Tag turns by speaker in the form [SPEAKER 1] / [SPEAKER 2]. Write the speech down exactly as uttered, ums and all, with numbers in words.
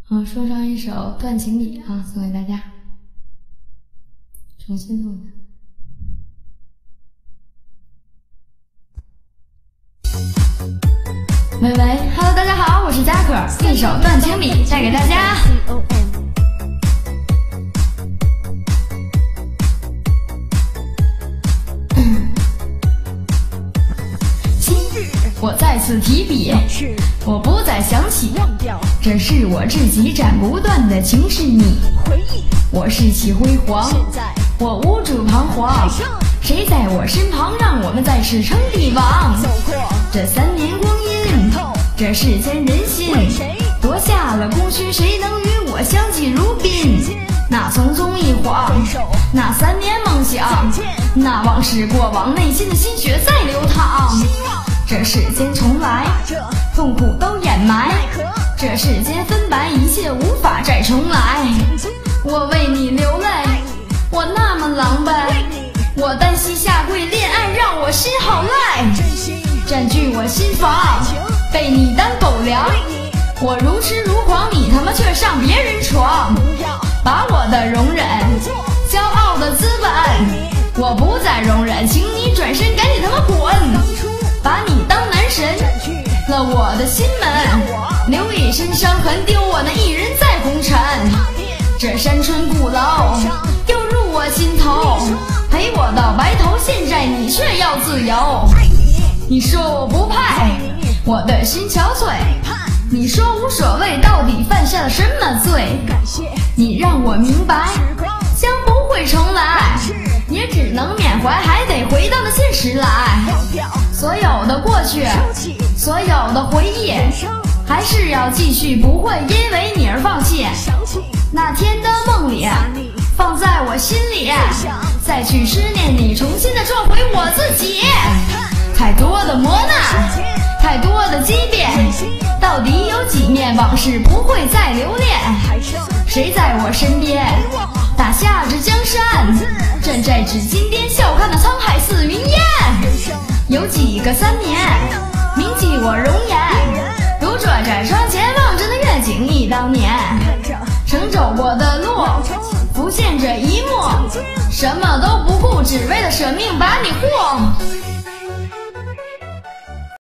[SPEAKER 1] 好，说唱一首《断情里》啊，送给大家，重新录的。喂喂 ，Hello， 大家好，我是嘉可，一首《断情里》带给大家。今日我再次提笔，我不再想起，这是我自己斩不断的情是你。我士气辉煌，我无助彷徨，谁在我身旁，让我们再世称帝王。这三年光阴，这世间人心，夺下了功勋，谁能与我相敬如宾？那匆匆一晃，那三年梦想，那往事过往，内心的心血在流淌。这世间重来，痛苦都掩埋，这世间分白，一切无法再重来。我为你流泪，我那么狼狈，我单膝下跪，恋爱让我心好赖，占据我心房，被你当狗粮，我如痴如狂，你他妈却上别人床，把我的容忍，骄傲的资本，我不再容忍，请你转身赶紧他妈滚，把你当男神了我的心门，留一身伤痕，丢我那一人在红尘。这山川古楼又入我心头，陪我到白头，现在你却要自由。你说我不配，我的心憔悴，你说无所谓，到底犯下了什么罪？你让我明白，将不会重来，也只能缅怀，还得回到那现实来。所有的过去，所有的回忆，还是要继续，不会因为你而放弃。那天的梦里，放在我心里，再去思念你，重新的赚回我自己。太多的磨难，太多的激变，到底有几面往事不会再留恋？谁在我身边打下这江山，站在紫金巅，笑看那沧海似云烟。有几个三年铭记我容颜，如坐在窗前，望着那月景忆当年。曾走过的路浮现着一幕，什么都不顾，只为了舍命把你护。